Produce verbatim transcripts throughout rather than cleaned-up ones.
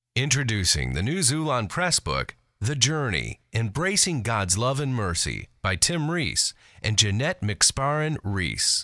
Introducing the new Xulon Press book, The Journey, Embracing God's Love and Mercy by Tim Reese and Jeanette McSparrin Reese.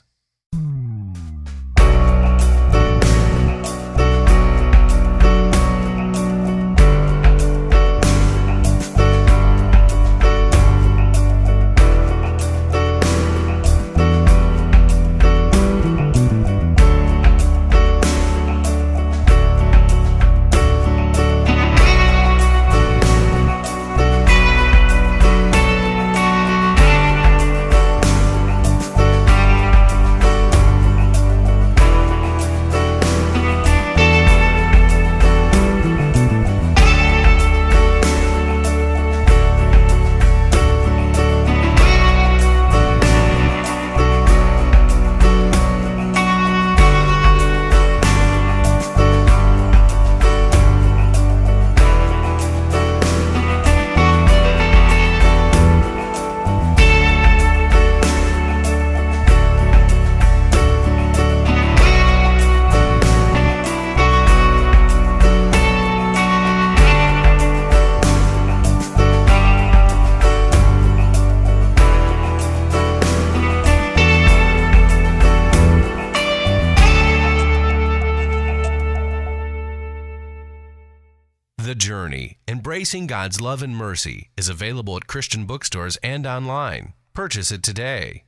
The Journey, Embracing God's Love and Mercy is available at Christian bookstores and online. Purchase it today.